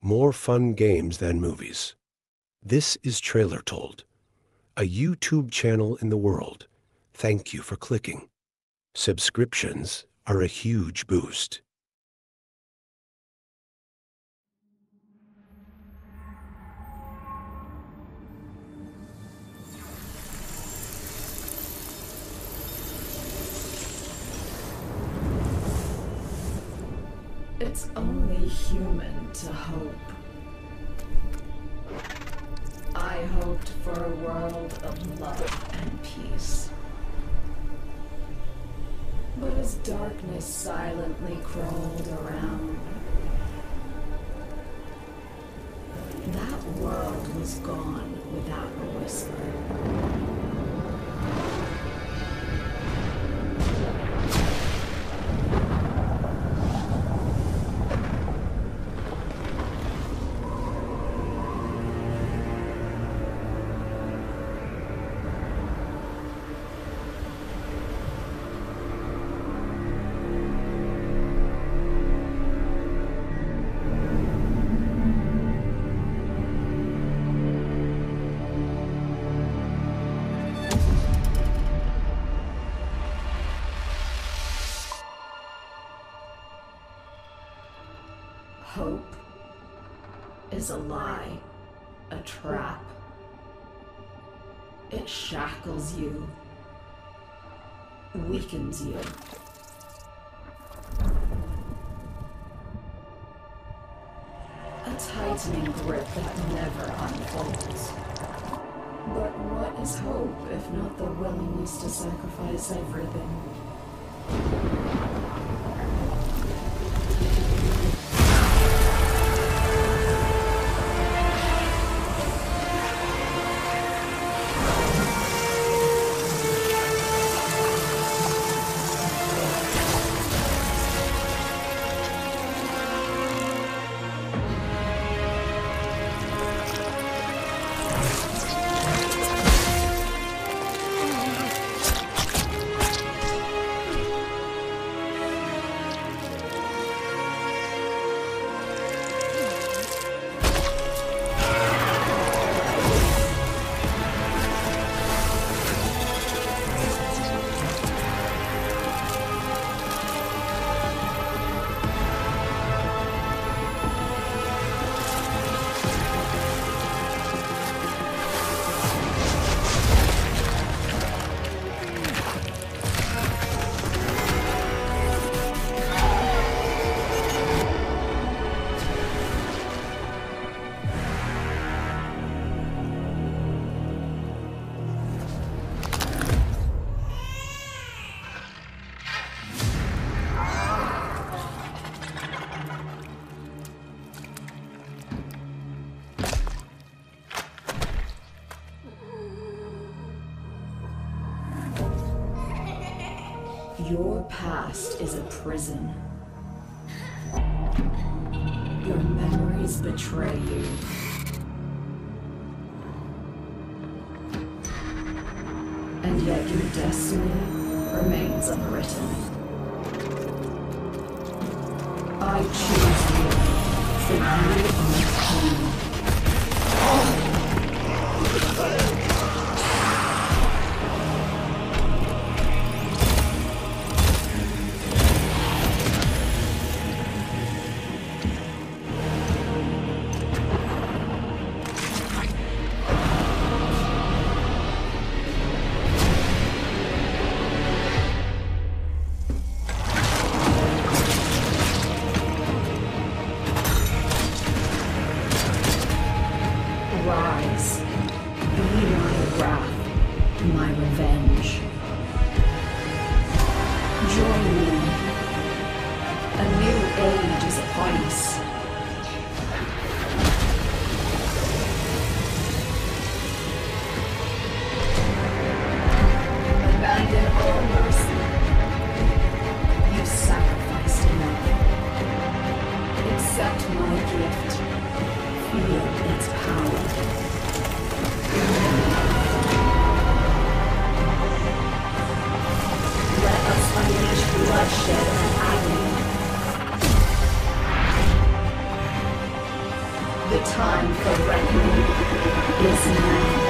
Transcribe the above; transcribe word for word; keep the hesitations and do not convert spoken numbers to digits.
more fun games than movies. This is Trailer Told, a YouTube channel in the world. Thank you for clicking. Subscriptions are a huge boost. It's only human to hope. I hoped for a world of love and peace. But as darkness silently crawled around, that world was gone without a whisper. Hope is a lie, a trap. It shackles you, weakens you. A tightening grip that never unfolds. But what is hope if not the willingness to sacrifice everything? Your past is a prison. Your memories betray you. And yet your destiny remains unwritten. I choose you, for you are king. Rise, be my wrath, my revenge. Join me. A new age is upon us. Abandon all mercy. You sacrificed enough. Accept my gift. Feel its power. The time for reckoning is now.